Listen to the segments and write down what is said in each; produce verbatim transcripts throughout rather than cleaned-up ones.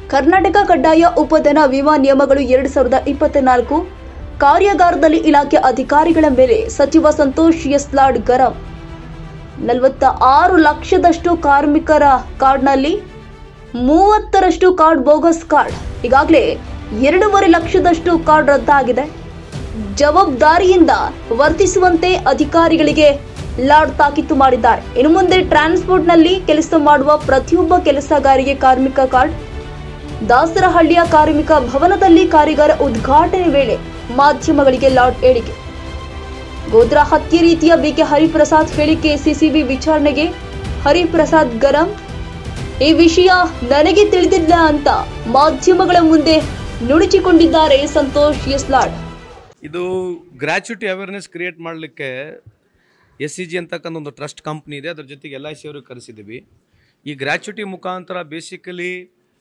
ಕರ್ನಾಟಕ ಕಡ್ಡಾಯ ಉಪಧನ ವಿಮಾ ನಿಯಮಗಳು ಎರಡು ಸಾವಿರದ ಇಪ್ಪತ್ನಾಲ್ಕು ಕಾರ್ಯಾಗಾರದಲ್ಲಿ ಇಲಾಖೆ ಅಧಿಕಾರಿಗಳ ಮೇಲೆ ಸಚಿವ ಸಂತೋಷ್ ಯಸ್ಲಾಡ್ ಗರಂ. ನಲವತ್ತ ಆರು ಲಕ್ಷದಷ್ಟು ಕಾರ್ಮಿಕರ ಕಾರ್ಡ್ನಲ್ಲಿ ಮೂವತ್ತರಷ್ಟು ಕಾರ್ಡ್ ಬೋಗಸ್ ಕಾರ್ಡ್. ಈಗಾಗಲೇ ಎರಡೂವರೆ ಲಕ್ಷದಷ್ಟು ಕಾರ್ಡ್ ರದ್ದಾಗಿದೆ. ಜವಾಬ್ದಾರಿಯಿಂದ ವರ್ತಿಸುವಂತೆ ಅಧಿಕಾರಿಗಳಿಗೆ ಲಾಡ್ ತಾಕೀತು ಮಾಡಿದ್ದಾರೆ. ಇನ್ನು ಮುಂದೆ ಟ್ರಾನ್ಸ್ಪೋರ್ಟ್ನಲ್ಲಿ ಕೆಲಸ ಮಾಡುವ ಪ್ರತಿಯೊಬ್ಬ ಕೆಲಸಗಾರರಿಗೆ ಕಾರ್ಮಿಕ ಕಾರ್ಡ್. ದಾಸರಹಳ್ಳಿಯ ಕಾರ್ಮಿಕ ಭವನದಲ್ಲಿ ಕಾರ್ಯಾಗಾರ ಉದ್ಘಾಟನೆ ವೇಳೆ ಮಾಧ್ಯಮಗಳಿಗೆ ಲಾಡ್ ಹೇಳಿಕೆ. ಗೋದ್ರಾ ಹತ್ಯೆ ರೀತಿಯ ಬಿಕೆ ಹರಿಪ್ರಸಾದ್ ಹೇಳಿಕೆ. ಸಿಸಿಬಿ ವಿಚಾರಣೆಗೆ ಹರಿಪ್ರಸಾದ್ ಗರಂ. ಈ ವಿಷಯ ನನಗೆ ತಿಳಿದಿಲ್ಲ ಅಂತ ಮಾಧ್ಯಮಗಳ ಮುಂದೆ ನುಡಿಚಿಕೊಂಡಿದ್ದಾರೆ ಸಂತೋಷ್ ಯಸ್ಲಾಡ್. ಇದು ಗ್ರ್ಯಾಚ್ಯುಟಿ ಅವೇರ್ನೆಸ್ ಕ್ರಿಯೇಟ್ ಮಾಡಲಿಕ್ಕೆ ಎಸ್ ಸಿ ಜಿ ಅಂತಕ್ಕಂಥ ಒಂದು ಟ್ರಸ್ಟ್ ಕಂಪ್ನಿ ಇದೆ, ಅದ್ರ ಜೊತೆಗೆ ಎಲ್ ಐ ಸಿ ಅವ್ರಿಗೆ ಕರೆಸಿದ್ದೀವಿ. ಈ ಗ್ರ್ಯಾಚ್ಯುಟಿ ಮುಖಾಂತರ ಬೇಸಿಕಲಿ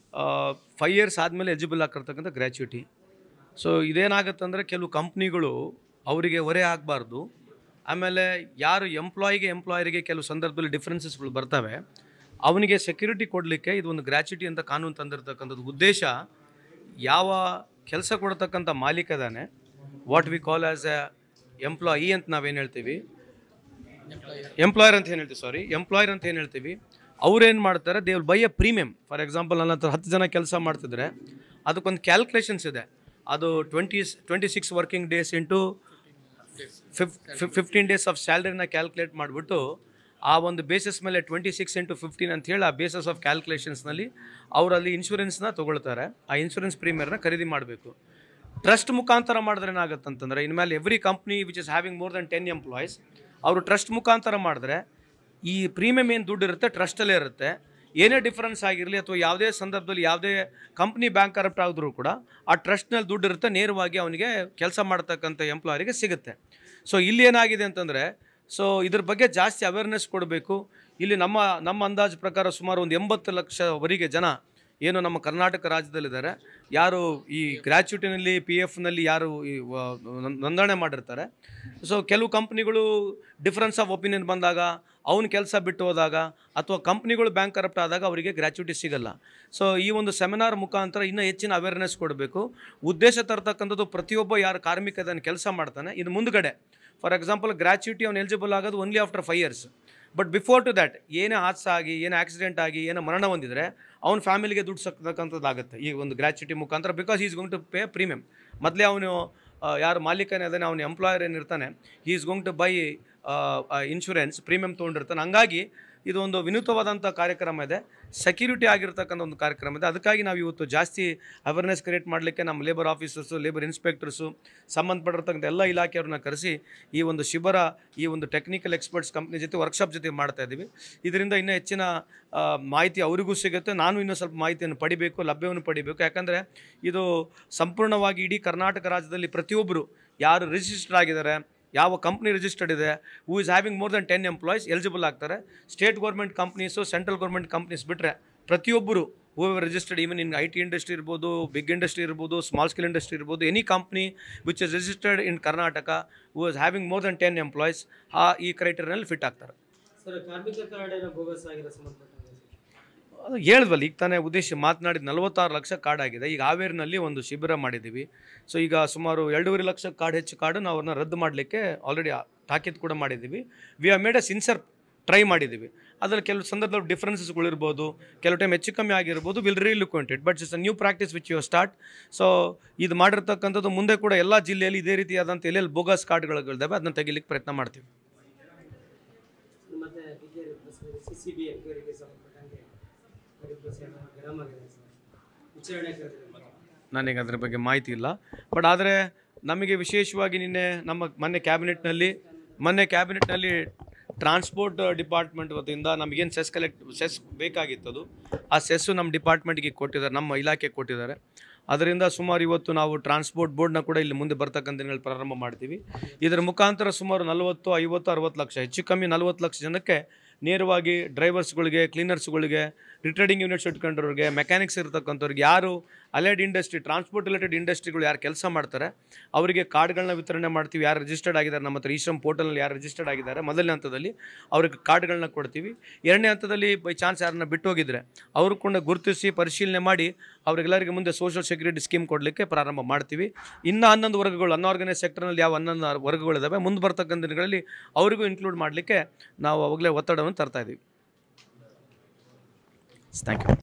ಫೈವ್ ಇಯರ್ಸ್ ಆದಮೇಲೆ ಎಲಿಜಿಬಲ್ ಆಗಿರ್ತಕ್ಕಂಥ ಗ್ರ್ಯಾಚ್ಯುಟಿ. ಸೊ ಇದೇನಾಗುತ್ತೆ ಅಂದರೆ ಕೆಲವು ಕಂಪ್ನಿಗಳು ಅವರಿಗೆ ಹೊರೆ ಆಗಬಾರ್ದು. ಆಮೇಲೆ ಯಾರು ಎಂಪ್ಲಾಯಿಗೆ ಎಂಪ್ಲಾಯರಿಗೆ ಕೆಲವು ಸಂದರ್ಭದಲ್ಲಿ ಡಿಫ್ರೆನ್ಸಸ್ಗಳು ಬರ್ತವೆ, ಅವನಿಗೆ ಸೆಕ್ಯೂರಿಟಿ ಕೊಡಲಿಕ್ಕೆ ಇದು ಒಂದು ಗ್ರ್ಯಾಚ್ಯುಟಿ ಅಂತ ಕಾನೂನು ತಂದಿರತಕ್ಕಂಥದ್ದು. ಉದ್ದೇಶ ಯಾವ ಕೆಲಸ ಕೊಡ್ತಕ್ಕಂಥ ಮಾಲೀಕ ಇದ್ದಾನೆ, what we call as a employee ಅಂತ ನಾವೇನು ಹೇಳ್ತೀವಿ, ಎಂಪ್ಲಾಯರ್ ಅಂತ ಏನು ಹೇಳ್ತೀವಿ ಸಾರಿ ಎಂಪ್ಲಾಯರ್ ಅಂತ ಏನು ಹೇಳ್ತೀವಿ ಅವ್ರೇನು ಮಾಡ್ತಾರೆ, they will buy a premium. For example ನನ್ನ ಹತ್ರ ಹತ್ತು ಜನ ಕೆಲಸ ಮಾಡ್ತಿದ್ರೆ ಅದಕ್ಕೊಂದು ಕ್ಯಾಲ್ಕುಲೇಷನ್ಸ್ ಇದೆ. ಅದು twenty twenty six working days into fif fifteen days of ಸ್ಯಾಲ್ರಿನ ಕ್ಯಾಲ್ಕುಲೇಟ್ ಮಾಡಿಬಿಟ್ಟು ಆ ಒಂದು ಬೇಸಿಸ್ ಮೇಲೆ ಟ್ವೆಂಟಿ ಸಿಕ್ಸ್ ಇಂಟು ಫಿಫ್ಟೀನ್ ಅಂತ ಹೇಳಿ ಆ ಬೇಸಸ್ ಆಫ್ ಕ್ಯಾಲ್ಕುಲೇಷನ್ಸ್ನಲ್ಲಿ ಅವರಲ್ಲಿ ಇನ್ಶೂರೆನ್ಸ್ನ ತೊಗೊಳ್ತಾರೆ. ಆ ಇನ್ಶೂರೆನ್ಸ್ ಪ್ರೀಮಿಯರ್ನ ಖರೀದಿ ಮಾಡಬೇಕು. ಟ್ರಸ್ಟ್ ಮುಖಾಂತರ ಮಾಡಿದ್ರೆ ಏನಾಗುತ್ತೆ ಅಂತಂದರೆ, ಇನ್ಮೇಲೆ every company which is having more than ten employees ಅವರು ಟ್ರಸ್ಟ್ ಮುಖಾಂತರ ಮಾಡಿದ್ರೆ ಈ ಪ್ರೀಮಿಯಮ್ ಏನು ದುಡ್ಡು ಇರುತ್ತೆ ಟ್ರಸ್ಟಲ್ಲೇ ಇರುತ್ತೆ. ಏನೇ ಡಿಫ್ರೆನ್ಸ್ ಆಗಿರಲಿ ಅಥವಾ ಯಾವುದೇ ಸಂದರ್ಭದಲ್ಲಿ ಯಾವುದೇ ಕಂಪ್ನಿ ಬ್ಯಾಂಕ್ ಕರಪ್ಟ್ ಆದರೂ ಕೂಡ ಆ ಟ್ರಸ್ಟ್ನಲ್ಲಿ ದುಡ್ಡು ಇರುತ್ತೆ, ನೇರವಾಗಿ ಅವನಿಗೆ ಕೆಲಸ ಮಾಡ್ತಕ್ಕಂಥ ಎಂಪ್ಲಾಯರಿಗೆ ಸಿಗುತ್ತೆ. ಸೊ ಇಲ್ಲಿ ಏನಾಗಿದೆ ಅಂತಂದರೆ, ಸೊ ಇದ್ರ ಬಗ್ಗೆ ಜಾಸ್ತಿ ಅವೇರ್ನೆಸ್ ಕೊಡಬೇಕು. ಇಲ್ಲಿ ನಮ್ಮ ನಮ್ಮ ಅಂದಾಜು ಪ್ರಕಾರ ಸುಮಾರು ಒಂದು ಎಂಬತ್ತು ಲಕ್ಷವರೆಗೆ ಜನ ಏನು ನಮ್ಮ ಕರ್ನಾಟಕ ರಾಜ್ಯದಲ್ಲಿದ್ದಾರೆ, ಯಾರು ಈ ಗ್ರ್ಯಾಚ್ಯುಟಿನಲ್ಲಿ ಪಿ ಎಫ್ನಲ್ಲಿ ಯಾರು ಈ ನೋಂದಣಿ ಮಾಡಿರ್ತಾರೆ. ಸೊ ಕೆಲವು ಕಂಪ್ನಿಗಳು ಡಿಫ್ರೆನ್ಸ್ ಆಫ್ ಒಪಿನಿಯನ್ ಬಂದಾಗ, ಅವನ ಕೆಲಸ ಬಿಟ್ಟು ಹೋದಾಗ ಅಥವಾ ಕಂಪ್ನಿಗಳು ಬ್ಯಾಂಕ್ ಕರಪ್ಟ್ ಆದಾಗ ಅವರಿಗೆ ಗ್ರ್ಯಾಚ್ಯುಟಿ ಸಿಗಲ್ಲ. ಸೊ ಈ ಒಂದು ಸೆಮಿನಾರ್ ಮುಖಾಂತರ ಇನ್ನೂ ಹೆಚ್ಚಿನ ಅವೇರ್ನೆಸ್ ಕೊಡಬೇಕು. ಉದ್ದೇಶ ತರ್ತಕ್ಕಂಥದ್ದು ಪ್ರತಿಯೊಬ್ಬ ಯಾರು ಕಾರ್ಮಿಕ ಅದನ್ನು ಕೆಲಸ ಮಾಡ್ತಾನೆ, ಇದು ಮುಂದುಗಡೆ ಫಾರ್ ಎಕ್ಸಾಂಪಲ್ ಗ್ರ್ಯಾಚ್ಯುಟಿ ಅವ್ನು ಎಲಿಜಿಬಲ್ ಆಗೋದು only after five years. But before to that ಏನೇ ಹಾದಸ ಆಗಿ ಏನೇ ಆಕ್ಸಿಡೆಂಟ್ ಆಗಿ ಏನೋ ಮರಣ ಹೊಂದಿದರೆ ಅವ್ನ ಫ್ಯಾಮಿಲಿಗೆ ದುಡ್ಡು ಸಿಗ್ತಕ್ಕಂಥದ್ದಾಗುತ್ತೆ ಈ ಒಂದು ಗ್ರ್ಯಾಚ್ಯುಟಿ ಮುಖಾಂತರ. Because is going to pay premium. ಮೊದಲೇ ಅವನು ಯಾರು ಮಾಲೀಕನೇ ಅದಾನೆ, ಅವನ ಎಂಪ್ಲಾಯರ್ ಏನಿರ್ತಾನೆ, he is going to buy insurance premium ತೊಗೊಂಡಿರ್ತಾನೆ. ಹಂಗಾಗಿ ಇದು ಒಂದು ವಿನೂತವಾದಂಥ ಕಾರ್ಯಕ್ರಮ ಇದೆ, ಸೆಕ್ಯೂರಿಟಿ ಆಗಿರ್ತಕ್ಕಂಥ ಒಂದು ಕಾರ್ಯಕ್ರಮ ಇದೆ. ಅದಕ್ಕಾಗಿ ನಾವು ಇವತ್ತು ಜಾಸ್ತಿ ಅವೇರ್ನೆಸ್ ಕ್ರಿಯೇಟ್ ಮಾಡಲಿಕ್ಕೆ ನಮ್ಮ ಲೇಬರ್ ಆಫೀಸರ್ಸು, ಲೇಬರ್ ಇನ್ಸ್ಪೆಕ್ಟರ್ಸು, ಸಂಬಂಧಪಟ್ಟಿರ್ತಕ್ಕಂಥ ಎಲ್ಲ ಇಲಾಖೆಯವ್ರನ್ನ ಕರೆಸಿ ಈ ಒಂದು ಶಿಬಿರ, ಈ ಒಂದು ಟೆಕ್ನಿಕಲ್ ಎಕ್ಸ್ಪರ್ಟ್ಸ್ ಕಂಪ್ನಿ ಜೊತೆ ವರ್ಕ್ಶಾಪ್ ಜೊತೆ ಮಾಡ್ತಾ ಇದ್ದೀವಿ. ಇದರಿಂದ ಇನ್ನೂ ಹೆಚ್ಚಿನ ಮಾಹಿತಿ ಅವರಿಗೂ ಸಿಗುತ್ತೆ. ನಾನು ಇನ್ನೂ ಸ್ವಲ್ಪ ಮಾಹಿತಿಯನ್ನು ಪಡಿಬೇಕು, ಲಭ್ಯವನ್ನು ಪಡಿಬೇಕು. ಯಾಕಂದರೆ ಇದು ಸಂಪೂರ್ಣವಾಗಿ ಇಡೀ ಕರ್ನಾಟಕ ರಾಜ್ಯದಲ್ಲಿ ಪ್ರತಿಯೊಬ್ಬರು ಯಾರು ರಿಜಿಸ್ಟರ್ ಆಗಿದ್ದಾರೆ, ಯಾವ ಕಂಪ್ನಿ ರಿಜಿಸ್ಟರ್ಡ್ ಇದೆ, who is having more than ten employees eligible ಆಗ್ತಾರೆ. State government companies, central government companies ಬಿಟ್ಟರೆ ಪ್ರತಿಯೊಬ್ಬರು whoever registered, even in I T industry ಇರ್ಬೋದು, ಬಿಗ್ ಇಂಡಸ್ಟ್ರಿ ಇರ್ಬೋದು, ಸ್ಮಾಲ್ ಸ್ಕೇಲ್ ಇಂಡಸ್ಟ್ರಿ ಇರ್ಬೋದು, any company which is registered in Karnataka who is having more than ten employees ಆ ಈ ಕ್ರೈಟೀರಿಯಾನಲ್ಲಿ fit ಆಗ್ತಾರೆ. Sir, ಕಾರ್ಮಿಕ ಕಾರ್ಡ್ ಬೋಗಸ್ ಆಗಿರೋ ಸಂಬಂಧಪಟ್ಟ ಅದು ಹೇಳಿದ್ವಲ್ಲ, ಈಗ ತಾನೇ ಉದ್ದೇಶ ಮಾತನಾಡಿದ ನಲವತ್ತಾರು ಲಕ್ಷ ಕಾರ್ಡ್ ಆಗಿದೆ. ಈಗ ಹಾವೇರಿನಲ್ಲಿ ಒಂದು ಶಿಬಿರ ಮಾಡಿದ್ದೀವಿ. ಸೊ ಈಗ ಸುಮಾರು ಎರಡೂವರೆ ಲಕ್ಷ ಕಾರ್ಡ್ ಹೆಚ್ಚು ಕಾರ್ಡು ನಾವು ಅವ್ರನ್ನ ರದ್ದು ಮಾಡಲಿಕ್ಕೆ ಆಲ್ರೆಡಿ ತಾಕೀತು ಕೂಡ ಮಾಡಿದ್ದೀವಿ. We have made a sincere try ಮಾಡಿದ್ದೀವಿ. ಅದರಲ್ಲಿ ಕೆಲವು ಸಂದರ್ಭದಲ್ಲಿ ಡಿಫ್ರೆನ್ಸಸ್ಗಳು ಇರ್ಬೋದು, ಕೆಲವು ಟೈಮ್ ಹೆಚ್ಚು ಕಮ್ಮಿ ಆಗಿರ್ಬೋದು. Will relook into it, but it's a new practice which you start. So ಇದು ಮಾಡಿರ್ತಕ್ಕಂಥದ್ದು ಮುಂದೆ ಕೂಡ ಎಲ್ಲ ಜಿಲ್ಲೆಯಲ್ಲಿ ಇದೇ ರೀತಿಯಾದಂಥ ಎಲ್ಲೆಲ್ಲಿ ಬೋಗಸ್ ಕಾರ್ಡ್ಗಳಿದ್ದಾವೆ ಅದನ್ನು ತೆಗಿಲಿಕ್ಕೆ ಪ್ರಯತ್ನ ಮಾಡ್ತೀವಿ. ನನಗೆ ಅದರ ಬಗ್ಗೆ ಮಾಹಿತಿ ಇಲ್ಲ. ಬಟ್ ಆದರೆ ನಮಗೆ ವಿಶೇಷವಾಗಿ ನಿನ್ನೆ ನಮ್ಮ ಮೊನ್ನೆ ಕ್ಯಾಬಿನೆಟ್ನಲ್ಲಿ ಮೊನ್ನೆ ಕ್ಯಾಬಿನೆಟ್ನಲ್ಲಿ ಟ್ರಾನ್ಸ್ಪೋರ್ಟ್ ಡಿಪಾರ್ಟ್ಮೆಂಟ್ ವತಿಯಿಂದ ನಮಗೇನು ಸೆಸ್ ಕಲೆಕ್ಟ್ ಸೆಸ್ ಬೇಕಾಗಿತ್ತದು ಆ ಸೆಸ್ಸು ನಮ್ಮ ಡಿಪಾರ್ಟ್ಮೆಂಟ್ಗೆ ಕೊಟ್ಟಿದ್ದಾರೆ, ನಮ್ಮ ಇಲಾಖೆಗೆ ಕೊಟ್ಟಿದ್ದಾರೆ. ಅದರಿಂದ ಸುಮಾರು ಇವತ್ತು ನಾವು ಟ್ರಾನ್ಸ್ಪೋರ್ಟ್ ಬೋರ್ಡ್ನ ಕೂಡ ಇಲ್ಲಿ ಮುಂದೆ ಬರ್ತಕ್ಕಂಥ ದಿನಗಳು ಪ್ರಾರಂಭ ಮಾಡ್ತೀವಿ. ಇದರ ಮುಖಾಂತರ ಸುಮಾರು ನಲವತ್ತು ಐವತ್ತು ಅರವತ್ತು ಲಕ್ಷ ಹೆಚ್ಚು ಕಮ್ಮಿ ನಲವತ್ತು ಲಕ್ಷ ಜನಕ್ಕೆ ನೇರವಾಗಿ ಡ್ರೈವರ್ಸ್ಗಳಿಗೆ, ಕ್ಲೀನರ್ಸ್ಗಳಿಗೆ, ರಿಟ್ರೇಡಿಂಗ್ ಯೂನಿಟ್ಸ್ ಇಟ್ಕೊಂಡ್ರವ್ರಿಗೆ, ಮೆಕ್ಯಾನಿಕ್ಸ್ ಇರ್ತಕ್ಕಂಥವ್ರಿಗೆ, ಯಾರು ಅಲೈಡ್ ಇಂಡಸ್ಟ್ರಿ ಟ್ರಾನ್ಸ್ಪೋರ್ಟ್ ರಿಲೇಟೆಡ್ ಇಂಡಸ್ಟ್ರಿಗಳು ಯಾರು ಕೆಲಸ ಮಾಡ್ತಾರೆ ಅವರಿಗೆ ಕಾರ್ಡ್ಗಳನ್ನ ವಿತರಣೆ ಮಾಡ್ತೀವಿ. ಯಾರು ರಿಜಿಸ್ಟರ್ಡ್ ಆಗಿದ್ದಾರೆ ನಮ್ಮ ಹತ್ರ ಈ ಶ್ರಮ್ ಪೋರ್ಟಲ್ನಲ್ಲಿ ಯಾರು ರಿಜಿಸ್ಟರ್ಡ್ ಆಗಿದ್ದಾರೆ ಮೊದಲನೇ ಹಂತದಲ್ಲಿ ಅವ್ರಿಗೆ ಕಾರ್ಡ್ಗಳನ್ನ ಕೊಡ್ತೀವಿ. ಎರಡನೇ ಹಂತದಲ್ಲಿ ಬೈ ಚಾನ್ಸ್ ಯಾರನ್ನ ಬಿಟ್ಟು ಹೋಗಿದ್ರೆ ಅವರು ಕೂಡ ಗುರುತಿಸಿ ಪರಿಶೀಲನೆ ಮಾಡಿ ಅವರಿಗೆಲ್ಲರಿಗೆ ಮುಂದೆ ಸೋಷಿಯಲ್ ಸೆಕ್ಯೂರಿಟಿ ಸ್ಕೀಮ್ ಕೊಡಲಿಕ್ಕೆ ಪ್ರಾರಂಭ ಮಾಡ್ತೀವಿ. ಇನ್ನು ಹನ್ನೊಂದು ವರ್ಗಗಳು ಅನ್ಆರ್ಗನೈಸ್ ಸೆಕ್ಟರ್ನಲ್ಲಿ ಯಾವ ಹನ್ನೊಂದು ವರ್ಗಗಳಿದ್ದಾವೆ ಮುಂದೆ ಬರ್ತಕ್ಕಂಥ ದಿನಗಳಲ್ಲಿ ಅವರಿಗೂ ಇನ್ಕ್ಲೂಡ್ ಮಾಡಲಿಕ್ಕೆ ನಾವು ಅವಾಗಲೇ ಒತ್ತಡವನ್ನು ತರ್ತಾ ಇದ್ದೀವಿ. Thank you.